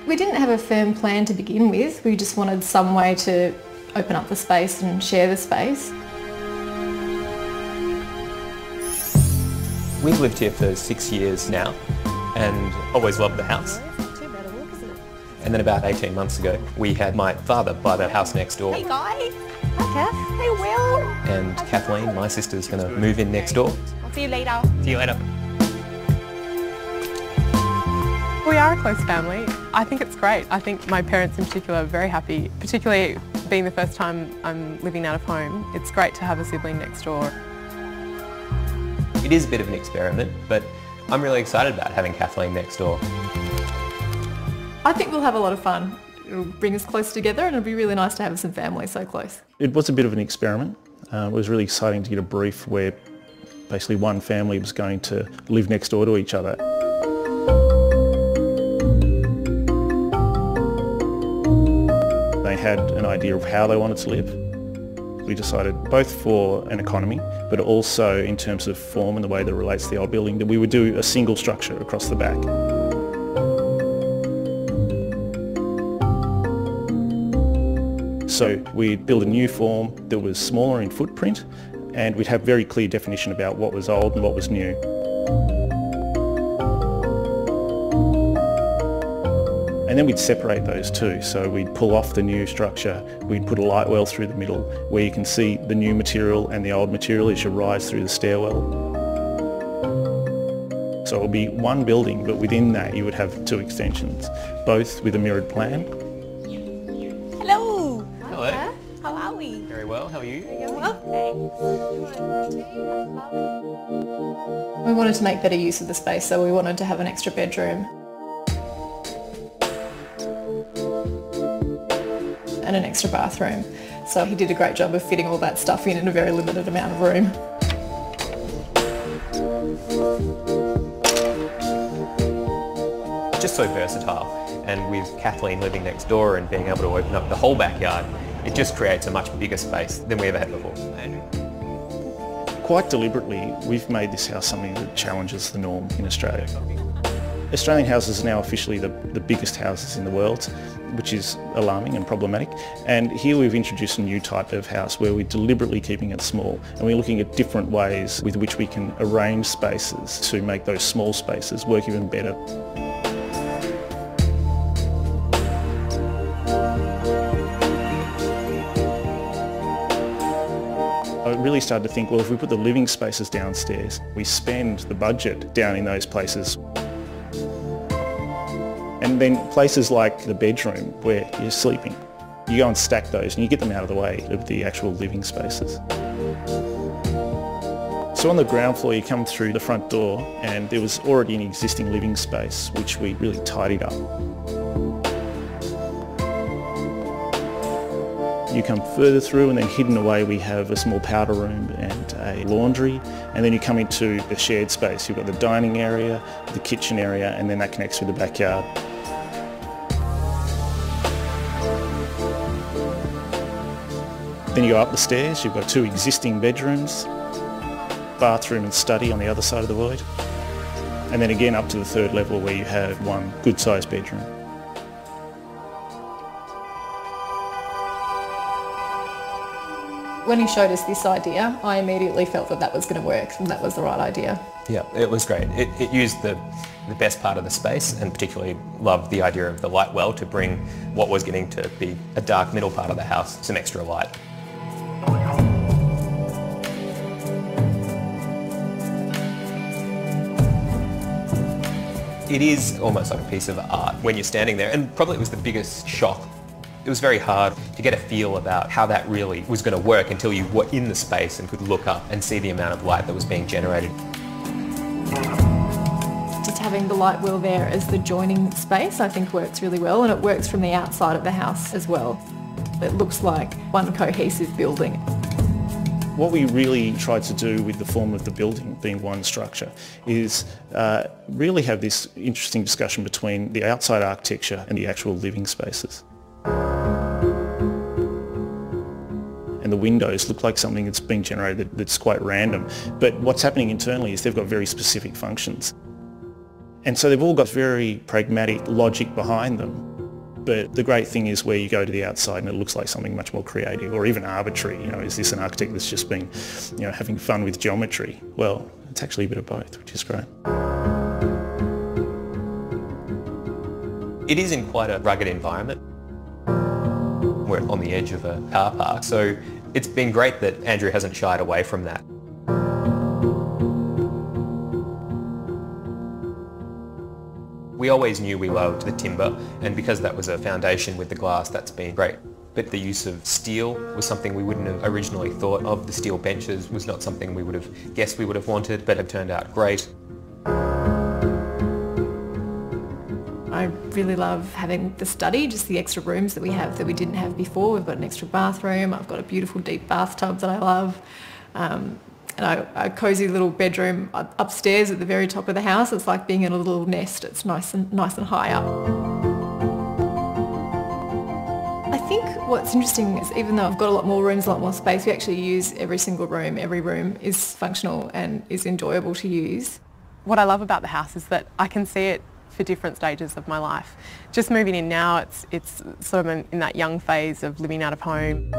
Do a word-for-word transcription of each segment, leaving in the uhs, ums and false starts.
We didn't have a firm plan to begin with. We just wanted some way to open up the space and share the space. We've lived here for six years now and always loved the house. And then about eighteen months ago, we had my father buy the house next door. Hey guys. Hi Kath. Hey Will. And Kathleen, my sister's going to move in next door. I'll see you later. See you later. We are a close family. I think it's great. I think my parents in particular are very happy, particularly being the first time I'm living out of home. It's great to have a sibling next door. It is a bit of an experiment, but I'm really excited about having Kathleen next door. I think we'll have a lot of fun. It'll bring us close together and it'll be really nice to have some family so close. It was a bit of an experiment. Uh, it was really exciting to get a brief where basically one family was going to live next door to each other. They had an idea of how they wanted to live. We decided both for an economy, but also in terms of form and the way that it relates to the old building, that we would do a single structure across the back. So we'd build a new form that was smaller in footprint, and we'd have very clear definition about what was old and what was new. And then we'd separate those two. So we'd pull off the new structure, we'd put a light well through the middle where you can see the new material and the old material as you rise through the stairwell. So it'll be one building, but within that you would have two extensions, both with a mirrored plan. Hello. Hello. How are we? Very well, how are you? Well, We wanted to make better use of the space, so we wanted to have an extra bedroom and an extra bathroom. So he did a great job of fitting all that stuff in in a very limited amount of room. Just so versatile, and with Kathleen living next door and being able to open up the whole backyard, it just creates a much bigger space than we ever had before. Quite deliberately, we've made this house something that challenges the norm in Australia. Australian houses are now officially the, the biggest houses in the world, which is alarming and problematic. And here we've introduced a new type of house where we're deliberately keeping it small, and we're looking at different ways with which we can arrange spaces to make those small spaces work even better. I really started to think, well, if we put the living spaces downstairs, we spend the budget down in those places. And then places like the bedroom where you're sleeping, you go and stack those and you get them out of the way of the actual living spaces. So on the ground floor you come through the front door and there was already an existing living space which we really tidied up. You come further through and then hidden away we have a small powder room and a laundry, and then you come into the shared space. You've got the dining area, the kitchen area, and then that connects with the backyard. Then you go up the stairs, you've got two existing bedrooms, bathroom and study on the other side of the void, and then again up to the third level where you have one good-sized bedroom. When he showed us this idea, I immediately felt that that was going to work and that was the right idea. Yeah, it was great. It, it used the, the best part of the space, and particularly loved the idea of the light well to bring what was getting to be a dark middle part of the house some extra light. It is almost like a piece of art when you're standing there, and probably it was the biggest shock. It was very hard to get a feel about how that really was going to work until you were in the space and could look up and see the amount of light that was being generated. Just having the light well there as the joining space I think works really well, and it works from the outside of the house as well. It looks like one cohesive building. What we really tried to do with the form of the building being one structure is uh, really have this interesting discussion between the outside architecture and the actual living spaces. And the windows look like something that's been generated that's quite random. But what's happening internally is they've got very specific functions. And so they've all got very pragmatic logic behind them. But the great thing is where you go to the outside and it looks like something much more creative or even arbitrary. You know, is this an architect that's just been, you know, having fun with geometry? Well, it's actually a bit of both, which is great. It is in quite a rugged environment. We're on the edge of a car park, so it's been great that Andrew hasn't shied away from that. We always knew we loved the timber, and because that was a foundation with the glass, that's been great. But the use of steel was something we wouldn't have originally thought of. The steel benches was not something we would have guessed we would have wanted, but have turned out great. I really love having the study, just the extra rooms that we have that we didn't have before. We've got an extra bathroom. I've got a beautiful deep bathtub that I love. Um, and a, a cosy little bedroom upstairs at the very top of the house. It's like being in a little nest. It's nice and nice and high up. I think what's interesting is even though I've got a lot more rooms, a lot more space, we actually use every single room. Every room is functional and is enjoyable to use. What I love about the house is that I can see it for different stages of my life. Just moving in now, it's, it's sort of in, in that young phase of living out of home.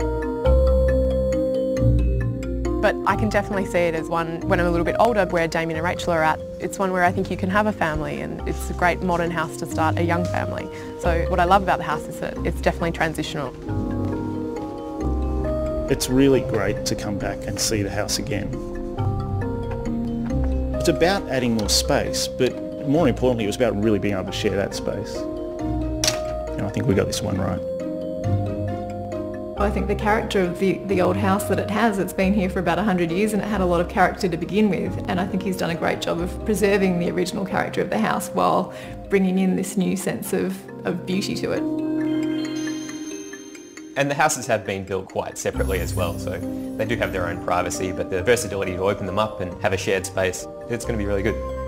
But I can definitely see it as one, when I'm a little bit older, where Damien and Rachel are at, it's one where I think you can have a family and it's a great modern house to start a young family. So what I love about the house is that it's definitely transitional. It's really great to come back and see the house again. It's about adding more space, but more importantly, it was about really being able to share that space. And I think we got this one right. I think the character of the, the old house that it has, it's been here for about one hundred years and it had a lot of character to begin with, and I think he's done a great job of preserving the original character of the house while bringing in this new sense of, of beauty to it. And the houses have been built quite separately as well, so they do have their own privacy, but the versatility to open them up and have a shared space, it's going to be really good.